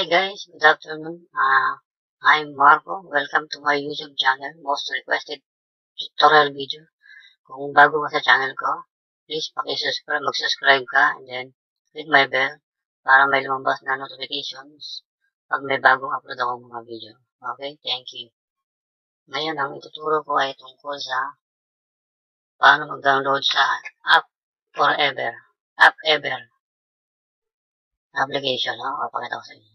Hi guys, good afternoon. I'm Marco. Welcome to my YouTube channel, most requested tutorial video. Kung bago ka sa channel ko, please mag-subscribe ka and then click my bell para may lumabas na notifications pag may bagong upload akong mga video. Okay, thank you. Ngayon, ang ituturo ko ay tungkol sa paano mag-download sa App Ever application. Papakita ko sa inyo.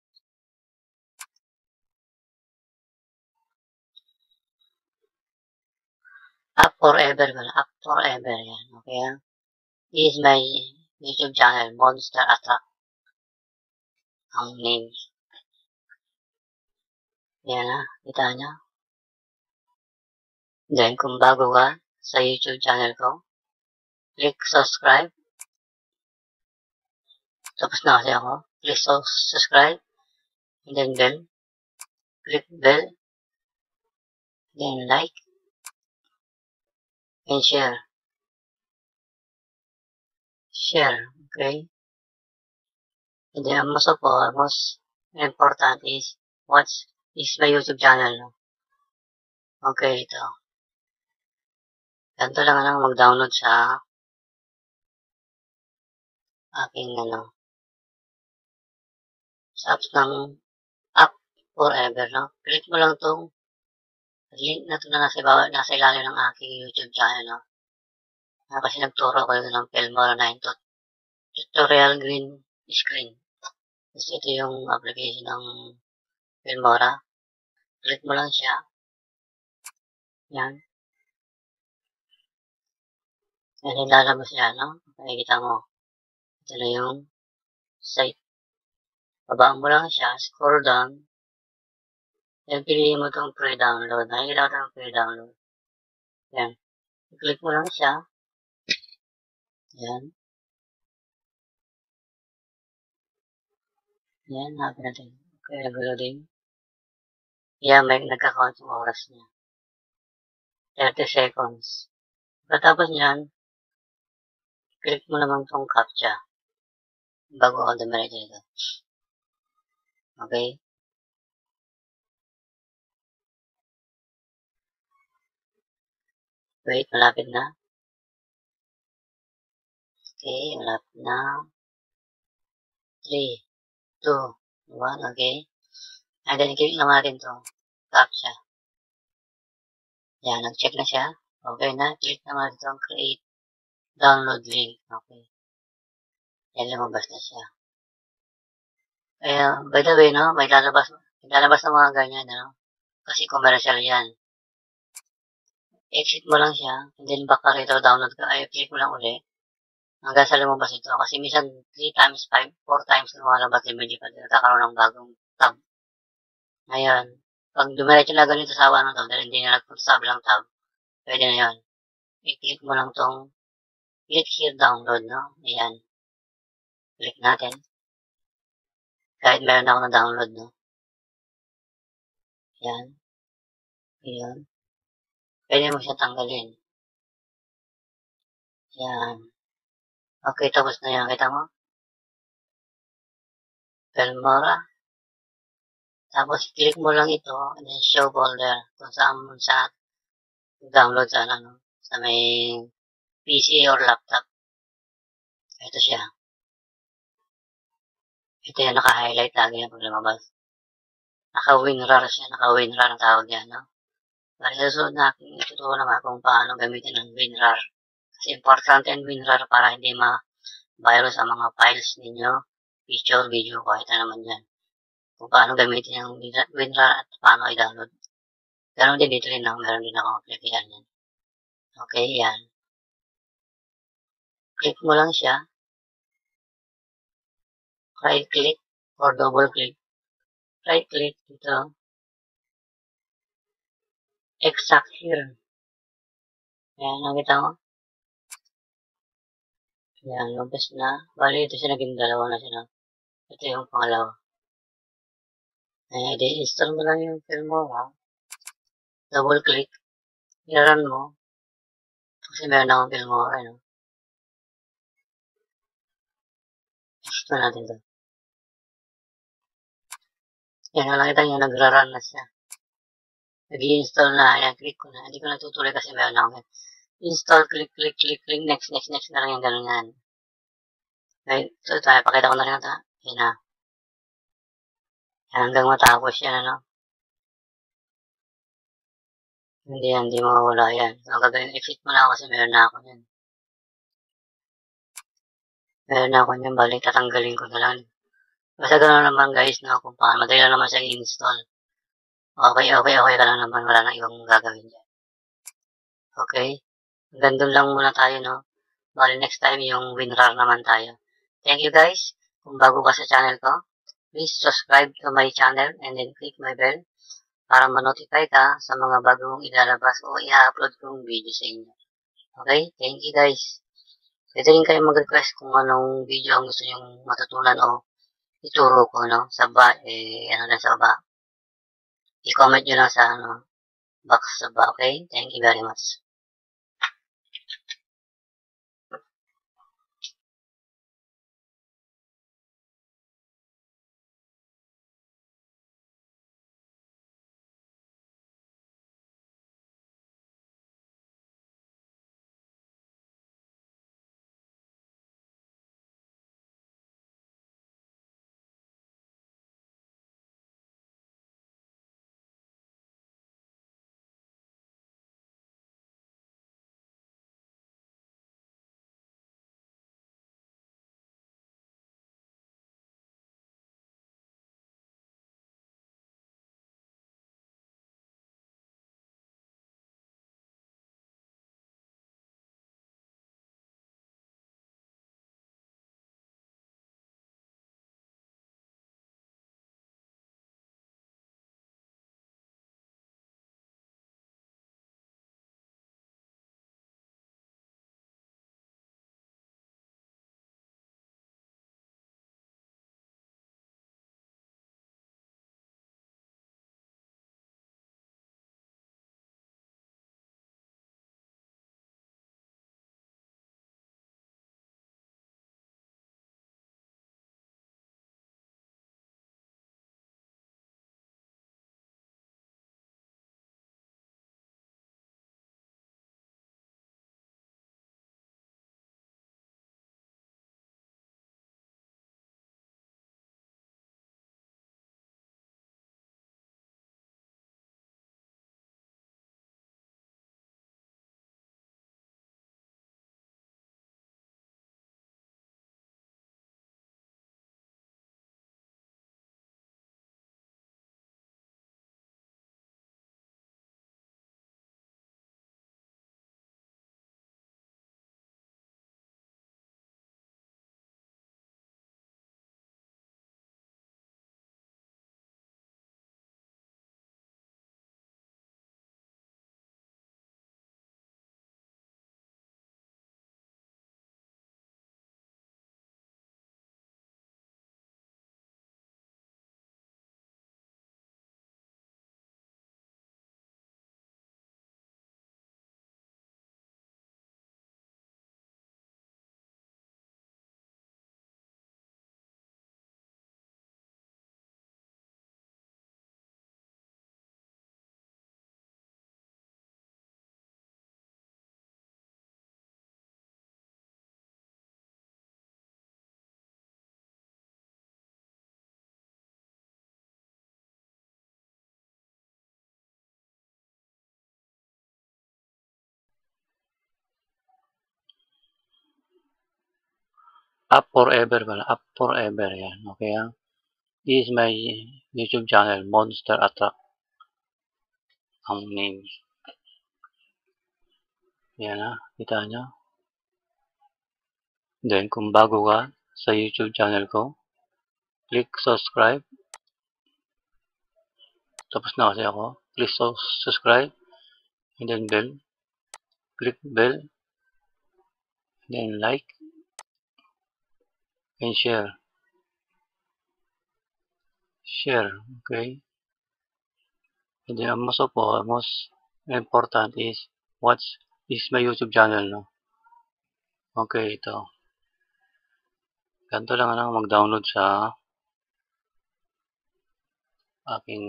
App Forever yan. Okay, this is my YouTube channel, Monster Attack. Ang name. Yan kita nyo. Then, kung bago ka sa YouTube channel ko, click subscribe. Tapos na kasi ako. Click subscribe. And then bell. Click bell. Then like. And share. Okay? And then, most important is is my YouTube channel. Okay, ito. Ganito lang mag-download sa aking sa apps ng App Forever, no? Click mo lang tong link na ito na nasa ilalim ng aking YouTube channel, no? Kasi nagturo ko yun ng Filmora 9 tutorial green screen. Kasi ito yung application ng Filmora. Click mo lang siya. Yan. Yan, ilalabas yan, no? Makikita mo. Ito na yung site. Babaan mo lang siya, scroll down. Then, piliin mo itong pre-download. Nakikita ko itong pre-download. Yan. I-click mo lang siya. Yan. Yan, happy natin. Okay, nag-loading. Yan, may nagka-count yung oras niya. 30 seconds. Pagkatapos niyan, click mo naman itong CAPTCHA. Bago ako dumiretso ito. Okay? Wait, malapit na. Okay, malapit na. 3, 2, 1, okay? And then, click naman natin itong CAPTCHA. Yan, nag-check na siya. Okay na. Click naman natin itong create download link. Okay. Yan, lumabas na siya. By the way, no, may lalabas ng mga ganyan, no? Kasi commercial yan. Exit mo lang siya, and then back ka rito, download ka, click mo lang uli. Hanggang sa lumabas ito. Kasi minsan 3 times, 5, 4 times lumalabas yung hindi pa nagkakaroon ng bagong tab. Ngayon, pag dumiretso na ganito sa to, dahil hindi na nagpunta sa bilang tab, pwede na yun. I-click mo lang tong click here download, no? Ayan. Click natin. Kahit meron ako na download, no? Ayan. Ayan. Pwede mo siya tanggalin. Ayan. Okay, tapos na yan. Kita mo? Filmora. Tapos, click mo lang ito, and then show folder, kung saan sa download sa sa may PC or laptop. Ito siya. Ito yung naka-highlight lagi na pag lumabas. Naka-WinRAR siya, naka-WinRAR ang tawag yan, no? Para sa susunod na aking ituturo naman kung paano gamitin ng WinRAR. Kasi importante ang WinRAR para hindi ma-virus ang mga files ninyo, picture, video, kahit na naman yan. Kung paano gamitin yung WinRAR at paano i-download. Ganon din dito rin, meron din ako application yan. Okay, yan. Click mo lang siya. Right click or double click. Right click dito. Exact here. Ayan, nakita mo? Ayan, lumabas na. Bali, ito siya naging dalawa na siya. Ito yung pangalawa. Ayan, i-install mo lang yung Filmora. Double click. I-run mo. Kasi meron akong Filmora, no? Install natin ito. Yan, nakita nyo, nagra-run na siya. Nag-i-install na. Ayan, click ko na. Hindi ko natutuloy kasi meron na ako. Install, click, click, click, click, next, next, next na lang yung ganun yan. Okay, so tayo, pakita ko na rin ito. Yan na. Yan, hanggang matapos yan, ano. Hindi mawawala yan. So, ang gagawin, i-fit mo na ako kasi meron na ako yan. Meron na ako yan, balik, tatanggalin ko na lang. Basta gano'n naman guys, no, kung paano, madali lang naman siya i-install. Okay ka lang naman, wala nang ibang gagawin dyan. Okay? Hanggang doon lang muna tayo, no. Bali, next time yung WinRAR naman tayo. Thank you guys. Kung bago ka sa channel ko, please subscribe to my channel and then click my bell para ma-notify ka sa mga bagong ilalabas o i-upload kong video sa inyo. Okay? Thank you guys. Pwede rin kayo mag-request kung anong video ang gusto nyong matutunan o ituro ko, no? Sa baba. I-comment nyo lang sa, box sa baba, okay? Thank you very much. Up forever pala. Up forever. Yan. Okay, ha? This is my YouTube channel, Monster Attack. Ang name. Yan, ha? Kita nyo? Then, kung bago ka sa YouTube channel ko, click subscribe. Tapos na kasi ako. Click subscribe. And then bell. Click bell. And then like. And share. Share. Okay? And then, most important is watch is my YouTube channel, no? Okay, ito. Ganito lang mag-download sa aking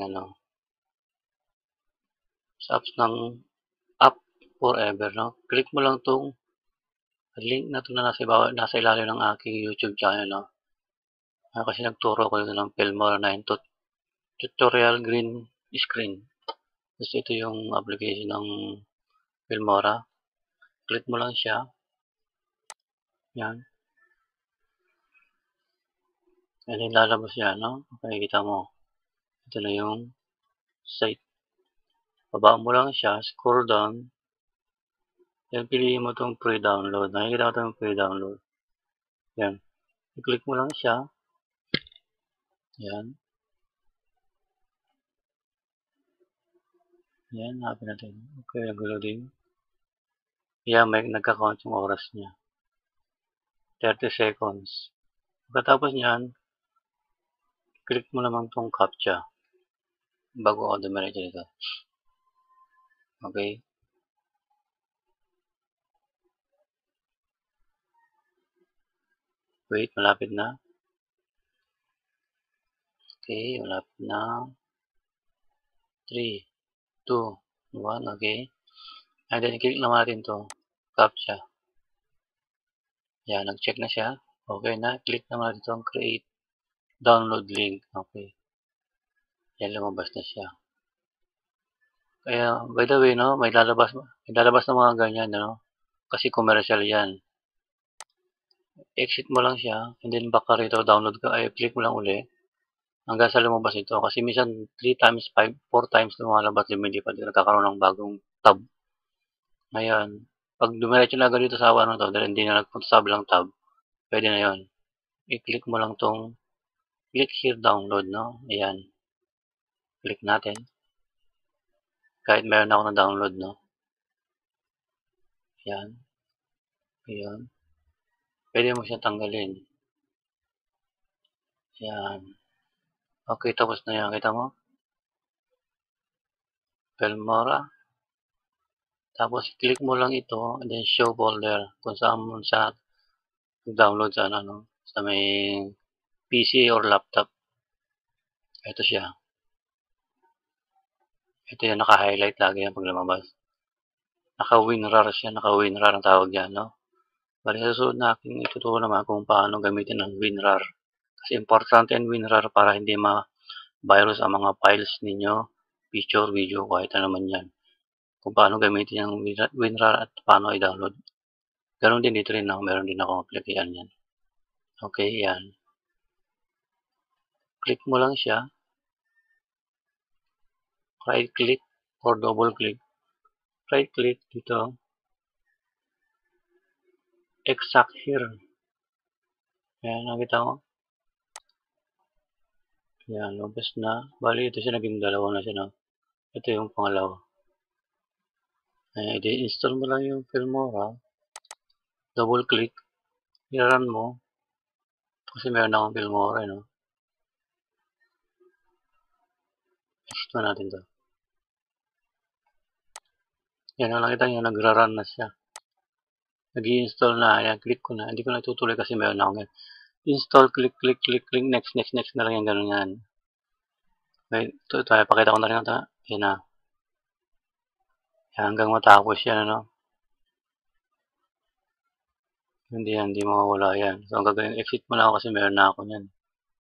sa apps ng App Forever, no? Click mo lang tong link na to na nasa ilalim ng aking YouTube channel, no? Kasi nagturo ko yun ng Filmora 9 tutorial green screen. Tapos ito yung application ng Filmora. Click mo lang siya. Yan. Yan yung lalabas yan, no? Makikita mo. Ito na yung site. Baba mo lang siya. Scroll down. Yan, piliin mo itong pre-download. Nakikita ko itong pre-download. Yan. I-click mo lang siya. Yan. Yan, hanapin natin. Okay, nag-loading. Yan, may nagka-count yung oras niya. 30 seconds. Pagkatapos niyan, click mo naman itong CAPTCHA bago ako dumiretso dito. Okay? Wait, malapit na. Okay, malapit na. 3, 2, 1, okay. And then, click naman natin to CAPTCHA. Yan, nag-check na siya. Okay na. Click naman natin itong create download link. Okay. Yan, lumabas na siya. Kaya, by the way, no, may lalabas ng mga ganyan, no? Kasi commercial yan. Exit mo lang siya, and then back ka rito, download ka, ay click mo lang uli. Hanggang sa lumabas ito. Kasi minsan 3 times 5, 4 times lumalabas, hindi pa din nagkakaroon ng bagong tab. Ngayon, pag dumiretso na agad dito sa ano to, dahil hindi na nagpunta sa bilang tab, pwede na yon. I-click mo lang tong click here download, no? Ayan. Click natin. Kahit meron ako na download, no? Ayan. Ayan. Pwede mo siya tanggalin. Ayan. Okay, tapos na yan. Kita mo? Filmora. Tapos, click mo lang ito, and then show folder. Kung saan mo siya download sa ano, sa may PC or laptop. Ito siya. Ito yung naka-highlight lagi yan pag lumabas. Naka-WinRAR siya. Naka-WinRAR ang tawag yan, no? Bali, sa susunod na aking ituturo naman kung paano gamitin ang WinRAR. Kasi importante ang WinRAR para hindi ma-virus ang mga files ninyo, picture, video, kahit ano man yan. Kung paano gamitin ang WinRAR at paano i-download. Ganon din dito rin ako. Meron din ako application yan. Okay, yan. Click mo lang siya. Right click or double click. Right click dito. Exact here. Yan, nakita mo. Yan, lumabas na. Bali, ito siya naging dalawa na siya, no? Ito yung pangalawa. I-install mo lang yung Filmora. Double click. I-run mo. Kasi meron akong Filmora, no? Exit mo natin to. Yan, nakita nyo, nagra-run na siya. Nag-i-install na. Ayan, click ko na. Hindi ko na itutuloy kasi meron akong yan. Install, click, click, click, click, next, next, next na lang yan, ganun yan. Okay, ito, pakita ko na rin ito. Yan na. Yan, hanggang matapos yan, ano. Hindi mawawala yan. So, ang gagawin, exit mo na ako kasi meron na ako yan.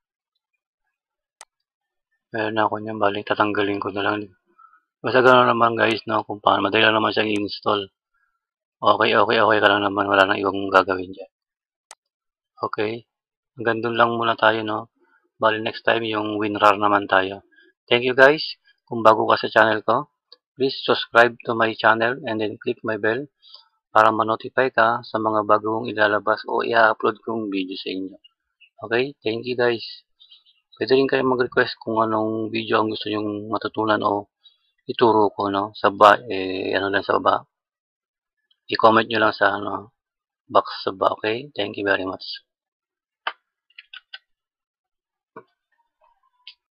Meron na ako yan, balik tatanggalin ko na lang. Basta gano'n naman guys, no, kung paano. Madali lang naman siyang i-install. Okay ka lang naman. Wala nang ibang gagawin dyan. Okay. Hanggang doon lang muna tayo, no. Bali next time yung WinRAR naman tayo. Thank you guys. Kung bago ka sa channel ko, please subscribe to my channel and then click my bell para ma-notify ka sa mga bagong ilalabas o i-upload kong video sa inyo. Okay? Thank you guys. Pwede rin kayo mag-request kung anong video ang gusto nyong matutunan o ituro ko, no? Sa ano lang sa baba. I-comment nyo lang sa box sa baba. Okay? Thank you very much.